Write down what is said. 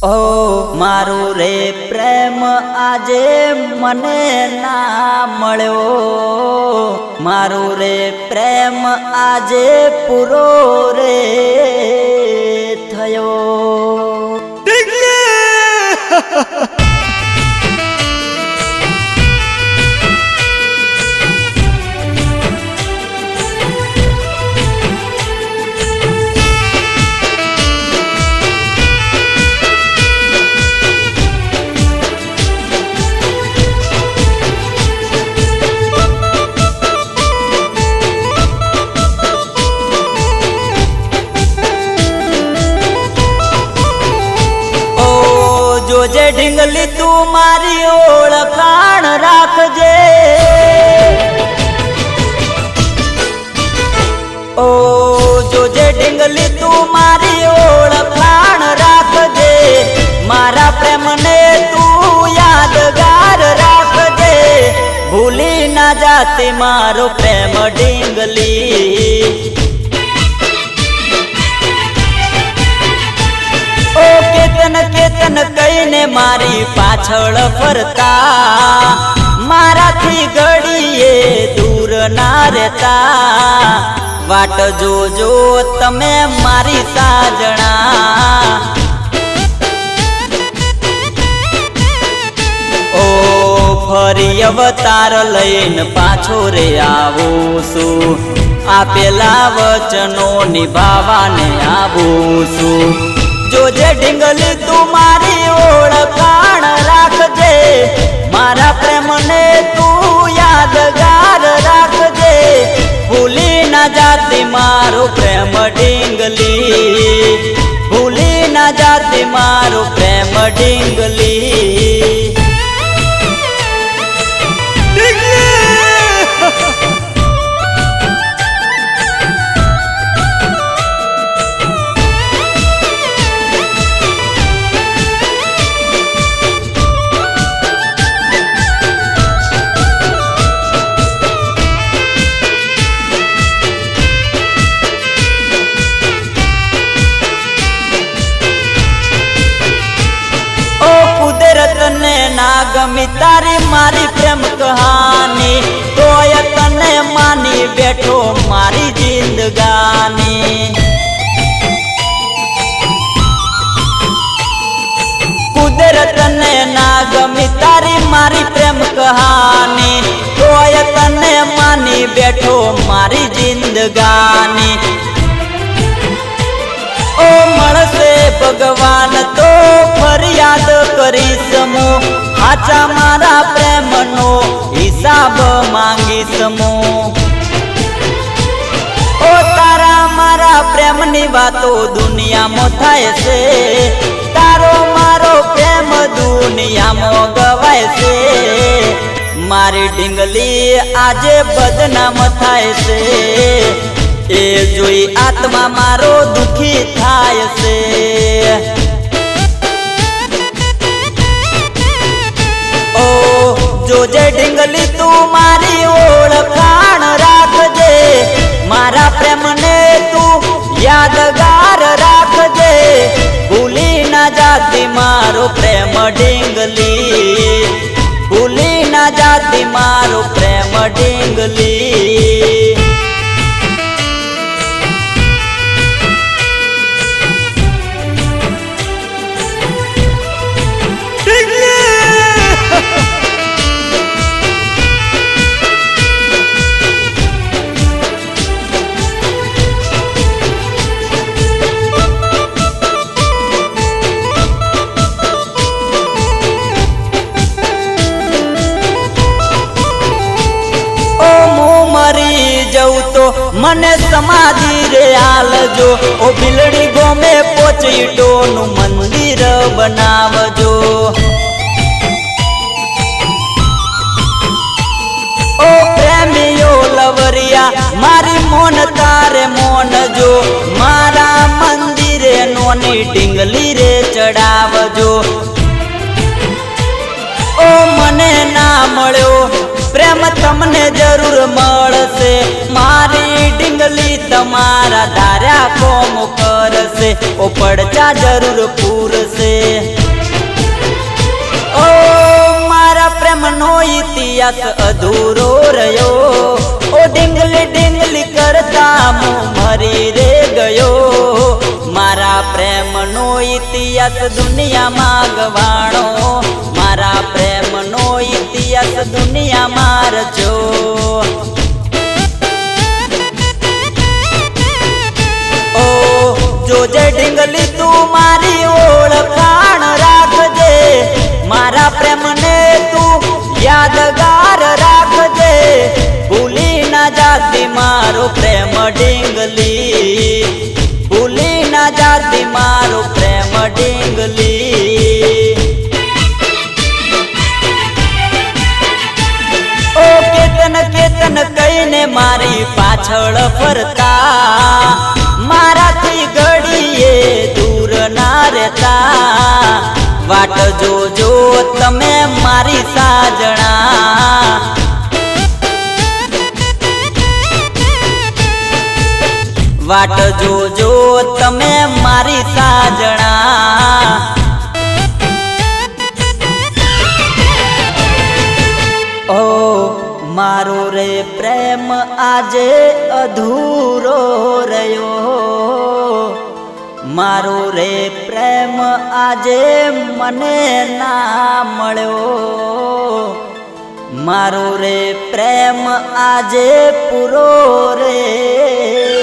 ओ मारू रे प्रेम आजे मने ना मळ्यो, मारू रे प्रेम आजे पूरो रे थयो। जोजे ढिंगली तू मारी ओळखाण राखजे, ओ जोजे ढिंगली तू मारी ओळखाण राखजे, मारा प्रेम ने तू यादगार राखजे, भूली ना जाती मारो प्रेम ढिंगली। ओ केतन केतन कईने मारी पाछळ फरता, मारा थी घड़ीए दूर ना रहता, वाट जोजो तमे मारी साजणा। ओ फरी अवतार लईन पाछो रे आवुं छुं, आपेला वचनो निभावाने आवुं छुं। जोजे ढिंगली तू मारी ओळखाण राखजे, मारा प्रेम ने तू यादगार राखजे, भूली ना जाती मारो प्रेम ढिंगली, भूली ना जाती मारो प्रेम ढिंगली। ना गमी तारी मारी प्रेम कहानी, तोय तने मानी बैठो मारी जिंदगानी। कुदरत ने ना गमी तारी मारी प्रेम कहानी, तोय तने मानी बैठो मारी जिंदगानी। ओ मळसे भगवान तो फरियाद करीश मु, हाचा मारा प्रेम नो हिसाब मांगीश मु। ओ तारा मारा प्रेम नी वातो दुनिया में थाय से, तारो मारो प्रेम दुनिया में गवाय से, मारी ढिंगली आजे बदनाम थाय से, ए जोई आत्मा मारो दुखी थाय से। ओ जोजे ढिंगली तू मारी ओळखाण राखजे, मारा प्रेम ने तू यादगार राखजे, भूली ना जाती मारो प्रेम ढिंगली, भूली ना जाती मारो प्रेम ढिंगली। मने समाधि रे आलजो, ओ बिलड़ी गो में पोचीटो नु मंदिर बनावजो। ओ प्रेमियो लवरिया मारी मोन तारे मोन जो, मारा मंदिरे नोनी ढिंगली रे चढ़ावजो। ओ मने ना मळ्यो प्रेम तमने जरूर मळसे, मारी ढिंगली तमारा धार्या कोम करसे, ओ पड़चा जरूर पूरसे। इतिहास अधूरो रह्यो। ओ डिंगली डिंगली करता मु मरी रे गयो। मारा प्रेम नो इतिहास दुनिया में गवाणो। मारा प्रेम नो इतिहास दुनिया में रचो। ओ जो जे डिंगली तू मारी ओळखाण राखजे। मारा प्रेम ने तू यादगार राखजे। भूली ना जाती मारो प्रेम डिंगली। भूली ना जाती मारो प्रेम डिंगली। ओ केतन केतन कईने मारी पाछळ फरता। मारा थी घड़ीए दूर ना रहता। वाट जो तमे मारी साजना। वाट जो तमे मारी साजना। ओ मारो रे प्रेम आजे अधूरो रह्यो। मारो रे प्रेम आजे मने ना मळ्यो। मारो रे प्रेम आजे पूरो रे